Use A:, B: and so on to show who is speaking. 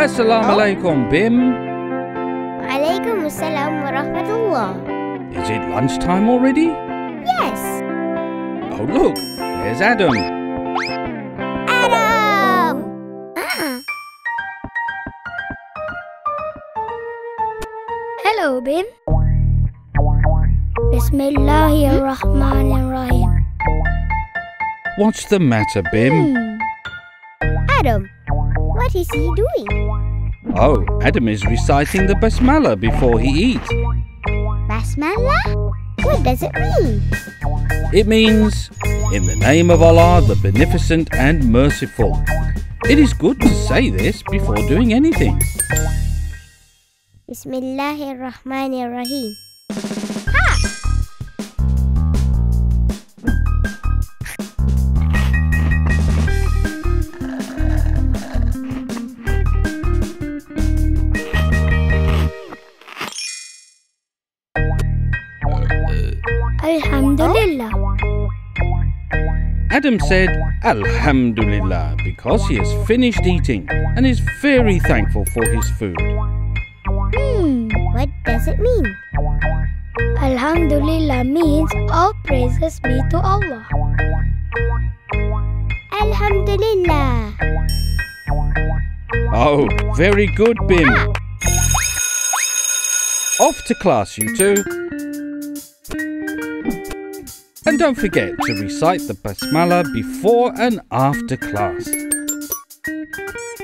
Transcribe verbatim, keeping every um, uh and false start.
A: Assalamu alaikum, Bim.
B: Alaikum assalam wa rahmatullah.
A: Is it lunchtime already?
B: Yes.
A: Oh, look, there's Adam.
B: Adam! Ah.
C: Hello, Bim. Bismillahirrahmanirrahim.
A: What's the matter, Bim?
C: Hmm.
B: Adam, what is he doing?
A: Oh, Adam is reciting the basmalah before he eats.
B: Basmalah? What does it mean?
A: It means, in the name of Allah, the Beneficent and Merciful. It is good to say this before doing anything.
B: Bismillahirrahmanirrahim.
C: Alhamdulillah.
A: Adam said, Alhamdulillah, because he has finished eating and is very thankful for his food.
B: Hmm, what does it mean?
C: Alhamdulillah means all praises be to Allah.
B: Alhamdulillah.
A: Oh, very good, Bim.
B: Ah.
A: Off to class, you two. And don't forget to recite the basmalah before and after class.